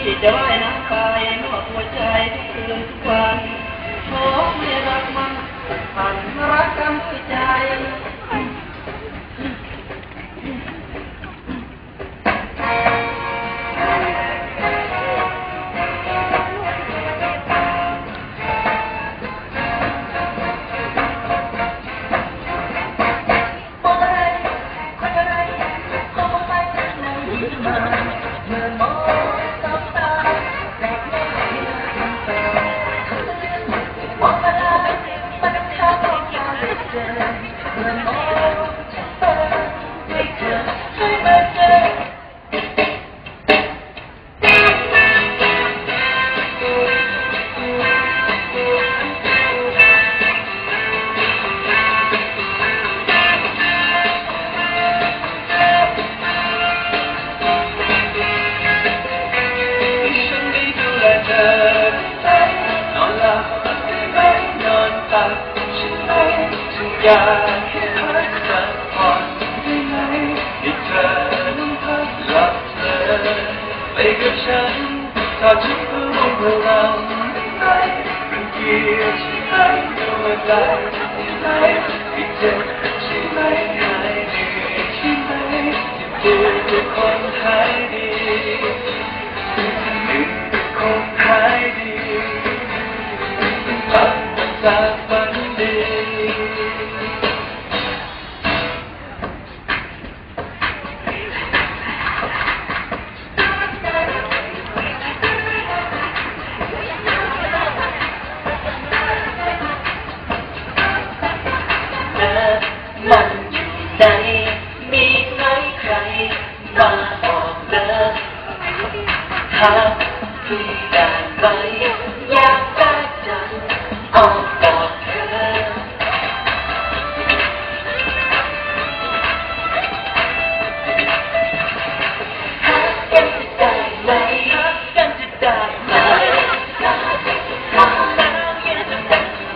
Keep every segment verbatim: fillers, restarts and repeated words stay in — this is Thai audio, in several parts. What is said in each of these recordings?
จะว่ายน้ำไปนวดหัวใจทุกคืนทุกวันขอให้รักมันผ่านรักกันด้วยใจอยากให้พักสักผ่อนได้ไหมให้เธอนั้นพักหลับเธอไปกับฉันถ้าฉันเพิ่มพลังได้รังเกียจใช่ไหมหัวใจใช่ไหมให้เจ็บใช่ไหมหายเหนื่อยใช่ไหมที่เจอทุกคนหายดีหนึ่งทุกคนหายดีพักมันจากฝันดีมันอยู่ไหนมีไหมใครมาบอกเลิกหาพี่ได้ไหมอยากได้จังออกบอกเธอหากันจะได้ไหมหากันจะได้ไหมหากันจะได้ไหมจะได้ไหม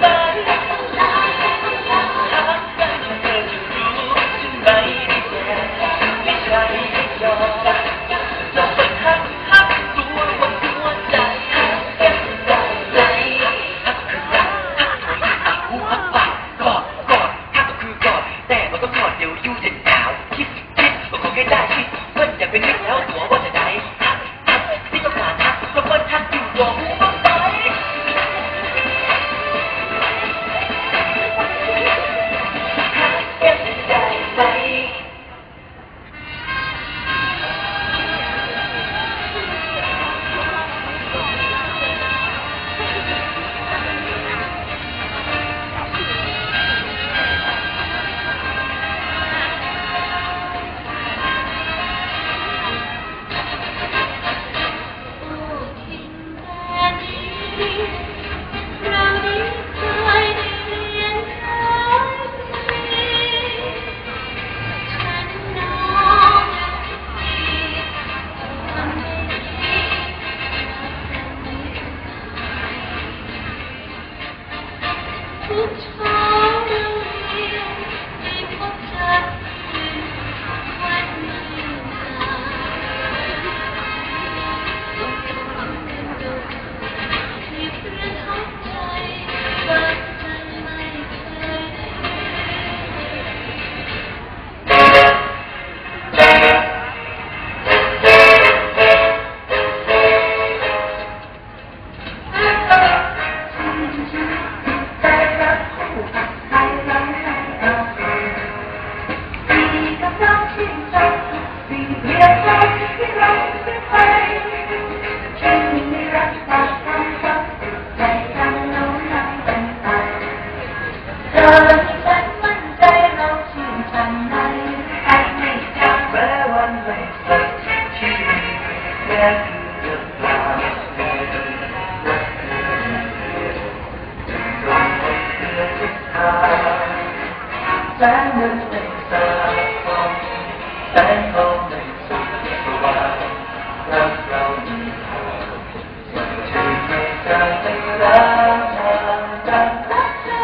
แสงนั้นไม่สาดส่องแสงทองไม่สุดสว่างรักเรามีทางสิ่งที่ไม่จางไม่รักทางกันรักเธอ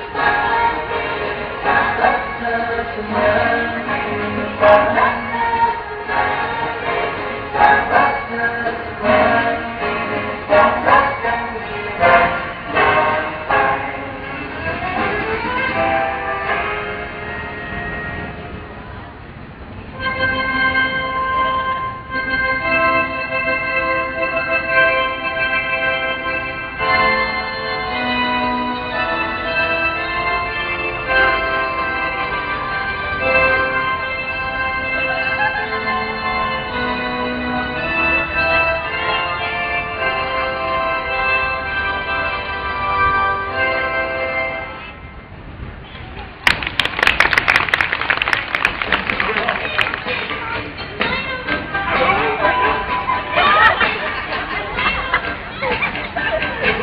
รักเธอเสมอความรักเธอรักเธอเสมอ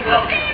ครับ